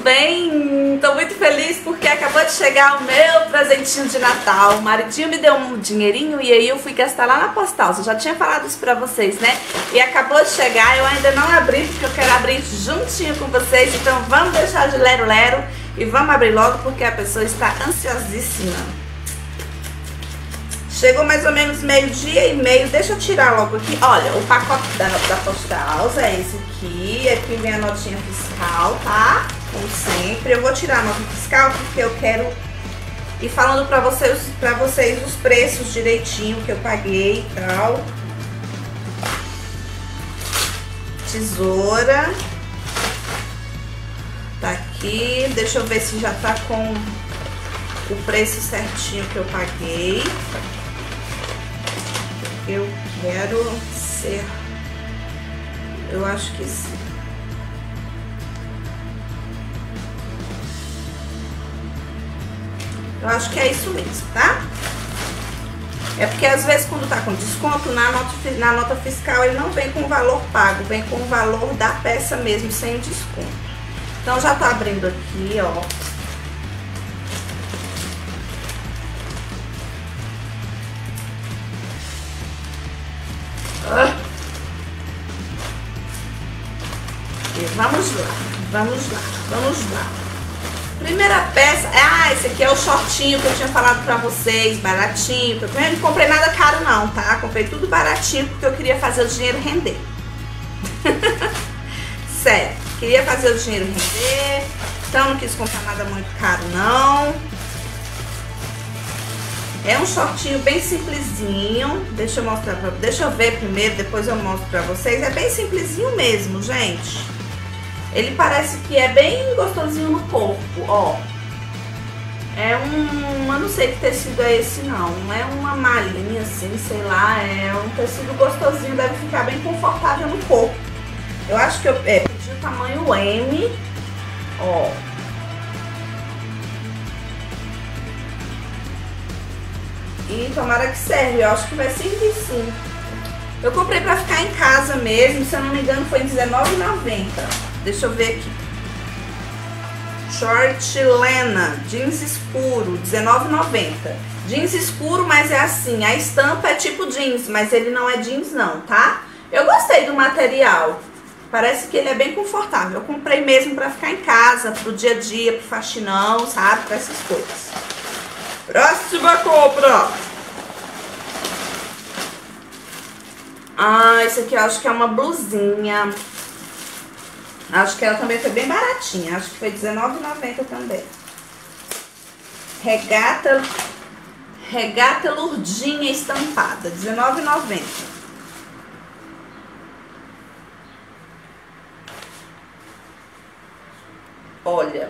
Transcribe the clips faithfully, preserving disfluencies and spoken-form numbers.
bem? Tô muito feliz porque acabou de chegar o meu presentinho de Natal. O maridinho me deu um dinheirinho e aí eu fui gastar lá na Postal. Eu já tinha falado isso pra vocês, né? E acabou de chegar, eu ainda não abri porque eu quero abrir juntinho com vocês. Então vamos deixar de lero-lero e vamos abrir logo porque a pessoa está ansiosíssima. Chegou mais ou menos meio-dia e meio. Deixa eu tirar logo aqui. Olha, o pacote da, da Postal é esse aqui. Aqui vem a notinha fiscal, tá? Como sempre. Eu vou tirar a nota fiscal porque eu quero ir falando pra vocês, pra vocês os preços direitinho que eu paguei e tal. Tesoura. Tá aqui. Deixa eu ver se já tá com o preço certinho que eu paguei. Eu quero ser, eu acho que sim. Eu acho que é isso mesmo, tá? É porque às vezes quando tá com desconto, na nota, na nota fiscal ele não vem com o valor pago, vem com o valor da peça mesmo, sem desconto. Então já tá abrindo aqui, ó. E vamos lá, vamos lá, vamos lá. Primeira peça, ah, esse aqui é o shortinho que eu tinha falado pra vocês, baratinho. Eu não comprei nada caro não, tá? Comprei tudo baratinho porque eu queria fazer o dinheiro render. Sério, queria fazer o dinheiro render, então não quis comprar nada muito caro não. É um shortinho bem simplesinho. Deixa eu mostrar pra, deixa eu ver primeiro, depois eu mostro pra vocês. É bem simplesinho mesmo, gente. Ele parece que é bem gostosinho no corpo, ó. É um, eu não sei que tecido é esse não. É uma malhinha assim, sei lá. É um tecido gostosinho, deve ficar bem confortável no corpo. Eu acho que eu é, pedi o tamanho M, ó. E tomara que serve, eu acho que vai servir sim. Eu comprei pra ficar em casa mesmo, se eu não me engano foi dezenove reais e noventa centavos. Deixa eu ver aqui. Short lena, jeans escuro, dezenove reais e noventa centavos. Jeans escuro, mas é assim, a estampa é tipo jeans, mas ele não é jeans não, tá? Eu gostei do material, parece que ele é bem confortável. Eu comprei mesmo pra ficar em casa, pro dia a dia, pro faxinão, sabe? Pra essas coisas. Próxima compra. Ah, esse aqui eu acho que é uma blusinha. Acho que ela também foi bem baratinha. Acho que foi dezenove reais e noventa centavos também. Regata, regata lurdinha estampada, dezenove reais e noventa centavos. Olha.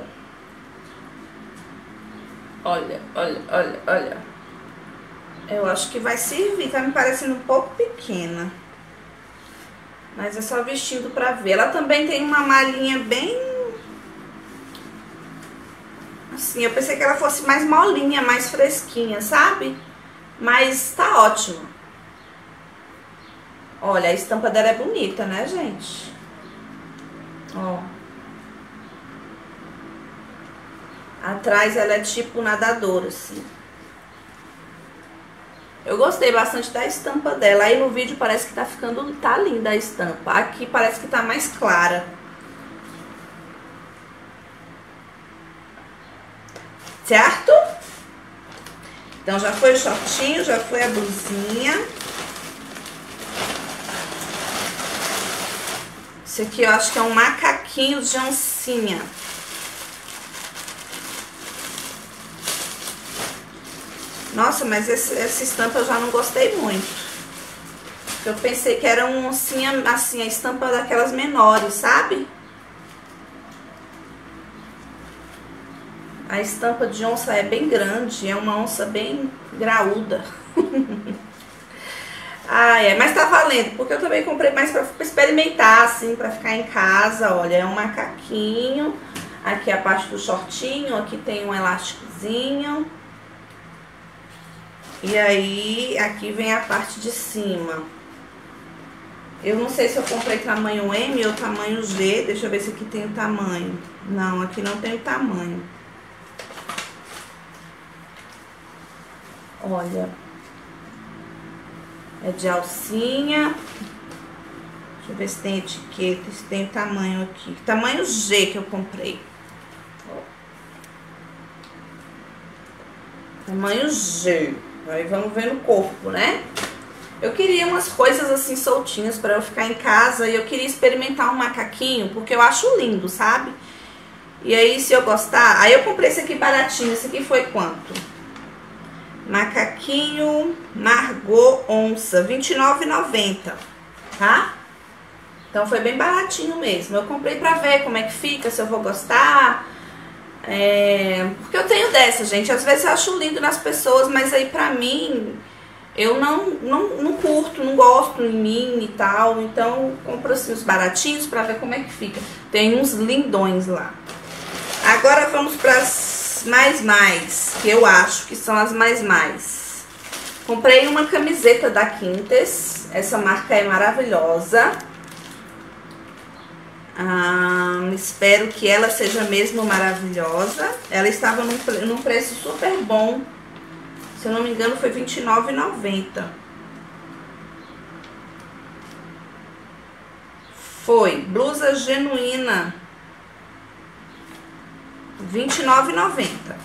Olha, olha, olha, olha. Eu acho que vai servir, tá me parecendo um pouco pequena. Mas é só vestindo pra ver. Ela também tem uma malhinha bem... assim, eu pensei que ela fosse mais molinha, mais fresquinha, sabe? Mas tá ótimo. Olha, a estampa dela é bonita, né, gente? Ó. Atrás ela é tipo nadadora, assim. Eu gostei bastante da estampa dela. Aí no vídeo parece que tá ficando... tá linda a estampa. Aqui parece que tá mais clara. Certo? Então já foi o shortinho, já foi a blusinha. Esse aqui eu acho que é um macaquinho de oncinha. Nossa, mas esse, essa estampa eu já não gostei muito. Eu pensei que era um oncinha, assim, a estampa daquelas menores, sabe? A estampa de onça é bem grande, é uma onça bem graúda. Ah, é, mas tá valendo, porque eu também comprei mais pra, pra experimentar, assim, pra ficar em casa. Olha, é um macaquinho. Aqui a parte do shortinho, aqui tem um elásticozinho. E aí, aqui vem a parte de cima. Eu não sei se eu comprei tamanho M ou tamanho G. Deixa eu ver se aqui tem o tamanho. Não, aqui não tem o tamanho. Olha. É de alcinha. Deixa eu ver se tem etiqueta, se tem tamanho aqui. Tamanho G que eu comprei. Ó. Tamanho G. Aí vamos ver no corpo, né? Eu queria umas coisas assim soltinhas pra eu ficar em casa. E eu queria experimentar um macaquinho, porque eu acho lindo, sabe? E aí, se eu gostar... Aí eu comprei esse aqui baratinho. Esse aqui foi quanto? Macaquinho Margot Onça, vinte e nove reais e noventa centavos, tá? Então foi bem baratinho mesmo. Eu comprei pra ver como é que fica, se eu vou gostar. É... Porque eu tenho dessa, gente. Às vezes eu acho lindo nas pessoas, mas aí pra mim... Eu não, não, não curto, não gosto em mim e tal. Então, compro assim os baratinhos pra ver como é que fica. Tem uns lindões lá. Agora vamos pras mais mais, que eu acho que são as mais mais. Comprei uma camiseta da Quintes. Essa marca é maravilhosa. Ah, espero que ela seja mesmo maravilhosa. Ela estava num, num preço super bom. Se eu não me engano, foi vinte e nove reais e noventa centavos. Foi. Blusa genuína. vinte e nove reais e noventa centavos.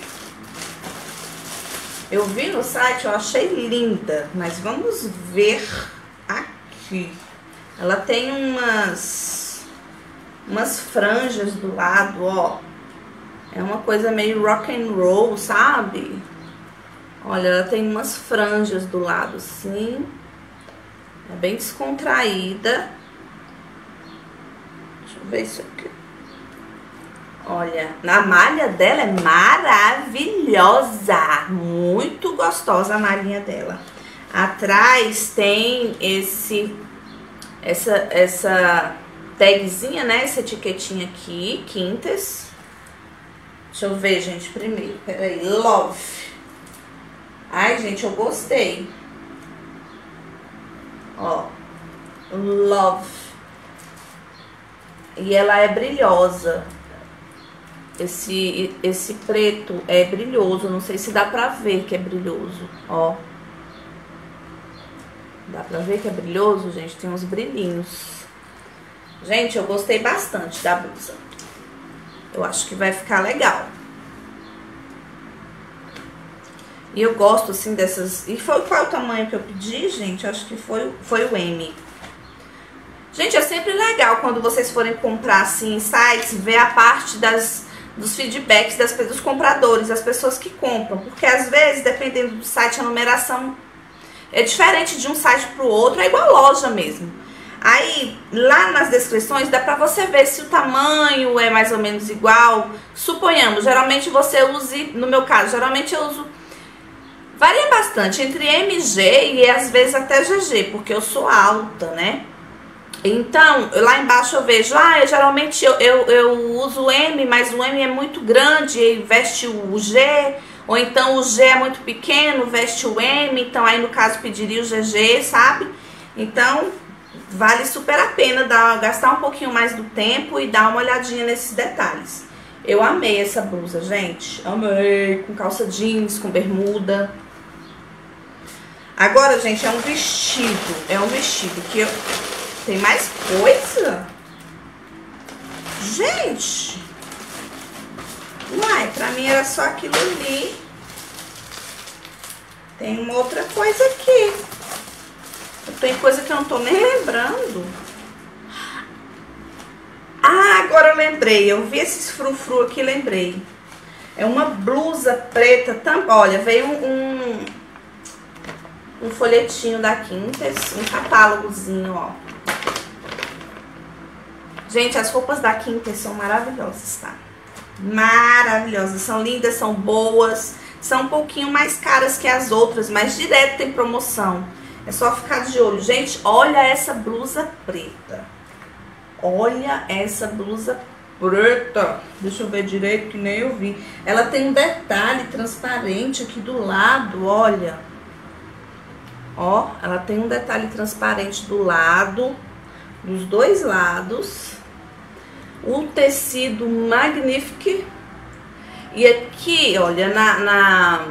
Eu vi no site, eu achei linda. Mas vamos ver aqui. Ela tem umas... Umas franjas do lado, ó. É uma coisa meio rock and roll, sabe? Olha, ela tem umas franjas do lado, assim. É bem descontraída. Deixa eu ver isso aqui. Olha, a malha dela é maravilhosa. Muito gostosa a malhinha dela. Atrás tem esse... Essa... Essa tagzinha, né? Essa etiquetinha aqui, Quintes. Deixa eu ver, gente, primeiro. Peraí, Love. Ai, gente, eu gostei. Ó, Love. E ela é brilhosa. Esse, esse preto é brilhoso. Não sei se dá pra ver que é brilhoso. Ó. Dá pra ver que é brilhoso, gente? Tem uns brilhinhos. Gente, eu gostei bastante da blusa. Eu acho que vai ficar legal. E eu gosto, assim, dessas... E foi qual é o tamanho que eu pedi, gente? Acho que foi, foi o M. Gente, é sempre legal quando vocês forem comprar, assim, em sites, ver a parte das, dos feedbacks das, dos compradores, das pessoas que compram. Porque, às vezes, dependendo do site, a numeração é diferente de um site pro outro. É igual loja mesmo. Aí, lá nas descrições, dá pra você ver se o tamanho é mais ou menos igual. Suponhamos, geralmente você use... No meu caso, geralmente eu uso... Varia bastante entre M e G e às vezes até G G, porque eu sou alta, né? Então, lá embaixo eu vejo, ah, eu, geralmente eu, eu, eu uso o M, mas o M é muito grande e veste o G, ou então o G é muito pequeno, veste o M, então aí no caso pediria o G G, sabe? Então, vale super a pena dar, gastar um pouquinho mais do tempo e dar uma olhadinha nesses detalhes. Eu amei essa blusa, gente, amei, com calça jeans, com bermuda. Agora, gente, é um vestido, é um vestido que eu... Tem mais coisa? Gente! Uai, pra mim era só aquilo ali. Tem uma outra coisa aqui. Tem coisa que eu não tô nem lembrando. Ah, agora eu lembrei. Eu vi esses frufru aqui, lembrei. É uma blusa preta. Tam... Olha, veio um... um... um folhetinho da Quintes, um catálogozinho, ó. Gente, as roupas da Quintes são maravilhosas, tá? Maravilhosas, são lindas, são boas, são um pouquinho mais caras que as outras, mas direto tem promoção. É só ficar de olho. Gente, olha essa blusa preta. Olha essa blusa preta. Deixa eu ver direito que nem eu vi. Ela tem um detalhe transparente aqui do lado, olha. Ó, ela tem um detalhe transparente do lado, dos dois lados. O tecido magnífico. E aqui, olha, na, na...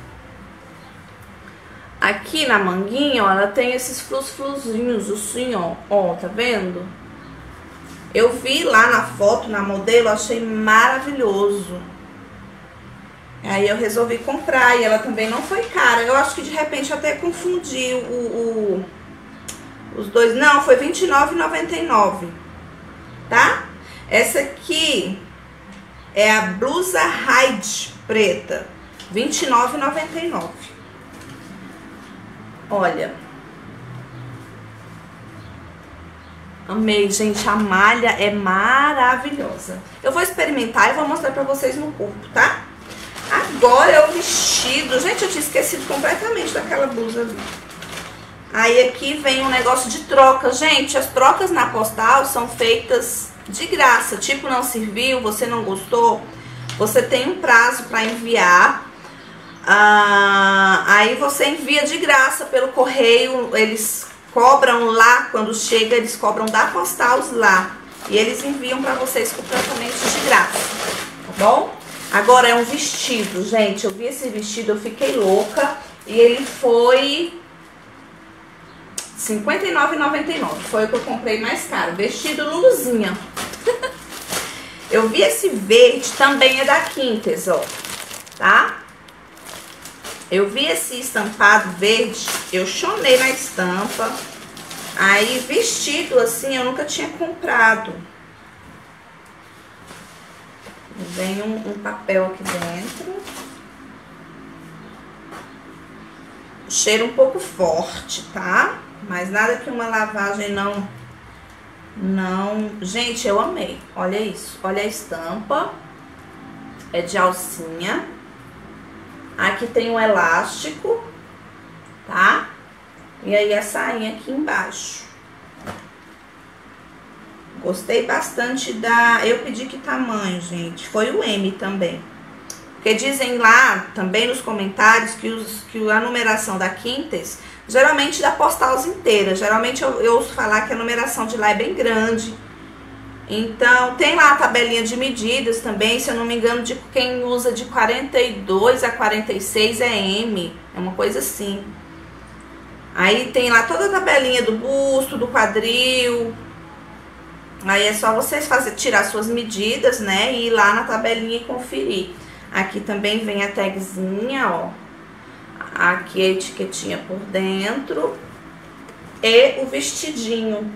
aqui na manguinha, ó, ela tem esses frus-fruzinhos assim, ó. Ó, tá vendo? Eu vi lá na foto, na modelo, achei maravilhoso. Aí eu resolvi comprar e ela também não foi cara. Eu acho que de repente eu até confundi o, o, os dois. Não, foi vinte e nove reais e noventa e nove centavos, tá? Essa aqui é a blusa Hyde preta, vinte e nove reais e noventa e nove centavos. Olha. Amei, gente, a malha é maravilhosa. Eu vou experimentar e vou mostrar pra vocês no corpo, tá? Agora é o vestido. Gente, eu tinha esquecido completamente daquela blusa ali. Aí aqui vem um negócio de troca. Gente, as trocas na postal são feitas de graça. Tipo, não serviu, você não gostou, você tem um prazo pra enviar. Ah, aí você envia de graça pelo correio. Eles cobram lá, quando chega, eles cobram da postal lá. E eles enviam pra vocês completamente de graça, tá bom? Agora é um vestido, gente. Eu vi esse vestido, eu fiquei louca. E ele foi cinquenta e nove reais e noventa e nove centavos. Foi o que eu comprei mais caro. Vestido Luluzinha. Eu vi esse verde, também é da Quintes, ó. Tá? Eu vi esse estampado verde, eu chonei na estampa. Aí, vestido assim, eu nunca tinha comprado. Vem um, um papel aqui dentro. Cheiro um pouco forte, tá? Mas nada que uma lavagem não... Não... Gente, eu amei. Olha isso. Olha a estampa. É de alcinha. Aqui tem um elástico, tá? E aí a sainha aqui embaixo. Gostei bastante da... Eu pedi que tamanho, gente? Foi o M também. Porque dizem lá, também nos comentários, que, os, que a numeração da Quintes, geralmente da postals inteira. Geralmente eu, eu ouço falar que a numeração de lá é bem grande. Então, tem lá a tabelinha de medidas também. Se eu não me engano, de quem usa de quarenta e dois a quarenta e seis é M. É uma coisa assim. Aí tem lá toda a tabelinha do busto, do quadril... Aí é só vocês fazer, tirar suas medidas, né? E ir lá na tabelinha e conferir. Aqui também vem a tagzinha, ó. Aqui a etiquetinha por dentro. E o vestidinho.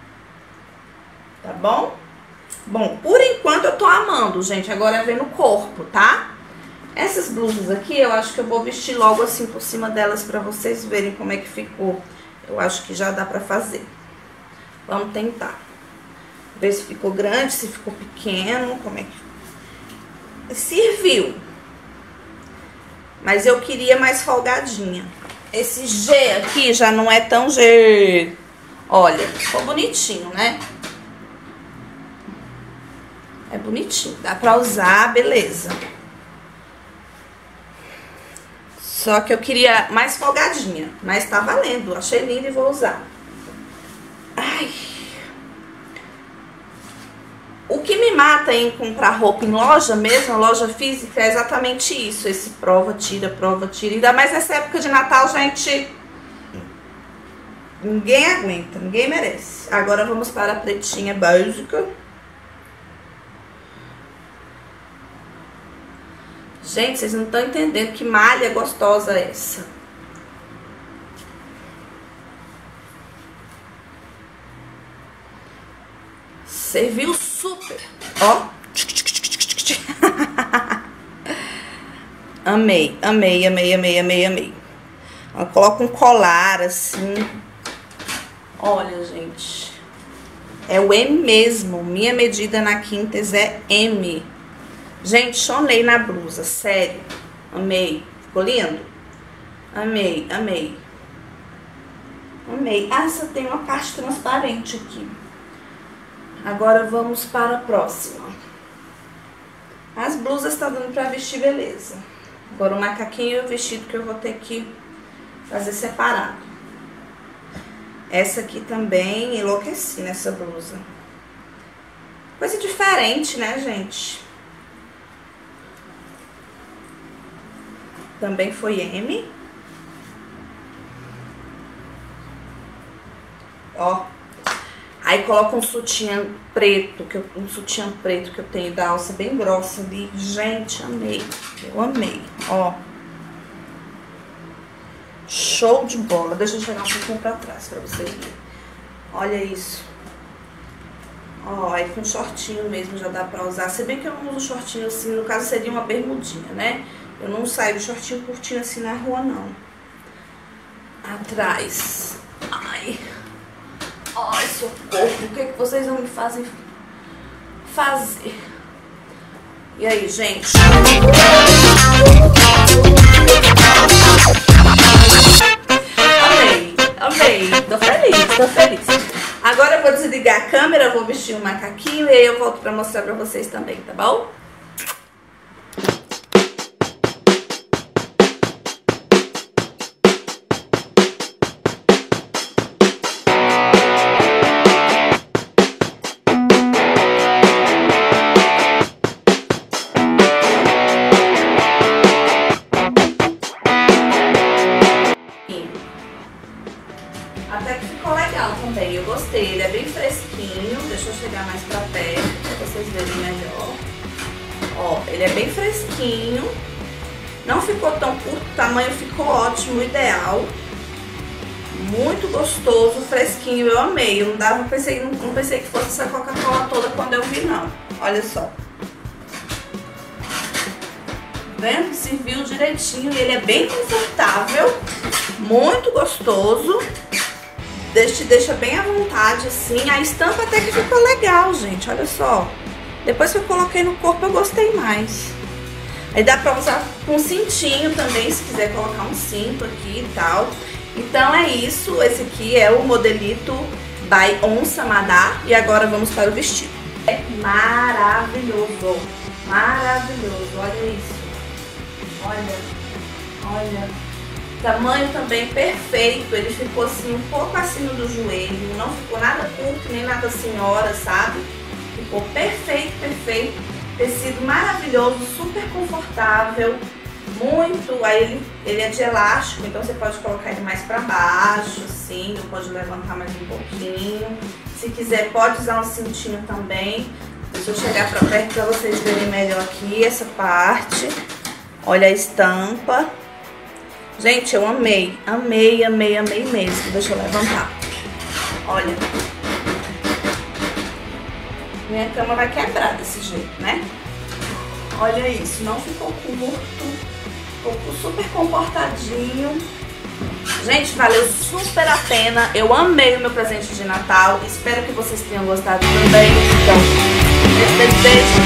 Tá bom? Bom, por enquanto eu tô amando, gente. Agora é ver no corpo, tá? Essas blusas aqui, eu acho que eu vou vestir logo assim por cima delas pra vocês verem como é que ficou. Eu acho que já dá pra fazer. Vamos tentar. Ver se ficou grande, se ficou pequeno, como é que... Serviu. Mas eu queria mais folgadinha. Esse G aqui já não é tão G. Olha, ficou bonitinho, né? É bonitinho, dá pra usar, beleza. Só que eu queria mais folgadinha, mas tá valendo. Achei lindo e vou usar. Ai... O que me mata em comprar roupa em loja mesmo, loja física, é exatamente isso. Esse prova, tira, prova, tira. Ainda mais nessa época de Natal, gente, ninguém aguenta, ninguém merece. Agora vamos para a pretinha básica. Gente, vocês não estão entendendo que malha gostosa é essa. Serviu super. Ó. Amei, amei, amei, amei, amei, amei. Ela coloca um colar assim. Olha, gente. É o M mesmo. Minha medida na Quintes é M. Gente, chonei na blusa, sério. Amei. Ficou lindo? Amei, amei. Amei. Ah, só tem uma parte transparente aqui. Agora vamos para a próxima. As blusas tá dando pra vestir, beleza. Agora o macaquinho e o vestido que eu vou ter que fazer separado. Essa aqui também, enlouqueci nessa blusa. Coisa diferente, né, gente? Também foi M. Ó. Aí coloca um sutiã preto, que eu, um sutiã preto que eu tenho da alça bem grossa ali. Gente, amei. Eu amei, ó. Show de bola. Deixa eu chegar um pouquinho pra trás pra vocês verem. Olha isso. Ó, aí com shortinho mesmo já dá pra usar. Se bem que eu não uso shortinho assim, no caso seria uma bermudinha, né? Eu não saio de shortinho curtinho assim na rua, não. Atrás. Ai. Ai, socorro. O que, que vocês não me fazem fazer? E aí, gente? Amei, amei. Tô feliz, tô feliz. Agora eu vou desligar a câmera, vou vestir um macaquinho e aí eu volto pra mostrar pra vocês também, tá bom? Até que ficou legal também, eu gostei, ele é bem fresquinho, deixa eu chegar mais pra perto pra vocês verem melhor. Ó, ele é bem fresquinho, não ficou tão curto, o tamanho ficou ótimo, ideal. Muito gostoso, fresquinho, eu amei, eu não dava, pensei, não, não pensei que fosse essa Coca-Cola toda quando eu vi não, olha só. Vendo? Serviu direitinho e ele é bem confortável, muito gostoso. Te deixa bem à vontade, assim. A estampa até que ficou legal, gente. Olha só. Depois que eu coloquei no corpo, eu gostei mais. Aí dá pra usar com cintinho também, se quiser colocar um cinto aqui e tal. Então é isso. Esse aqui é o modelito by Onça Madá. E agora vamos para o vestido. É maravilhoso. Maravilhoso. Olha isso. Olha. Olha. Tamanho também perfeito, ele ficou assim um pouco acima do joelho, não ficou nada curto nem nada senhora, sabe? Ficou perfeito, perfeito, tecido maravilhoso, super confortável, muito, aí ele, ele é de elástico, então você pode colocar ele mais pra baixo, assim, ou pode levantar mais um pouquinho. Se quiser pode usar um cintinho também. Deixa eu chegar pra perto pra vocês verem melhor aqui essa parte. Olha a estampa. Gente, eu amei, amei, amei, amei mesmo. Deixa eu levantar. Olha. Minha cama vai quebrar desse jeito, né? Olha isso, não ficou curto. Ficou super comportadinho. Gente, valeu super a pena. Eu amei o meu presente de Natal. Espero que vocês tenham gostado também. Então, beijo, beijo.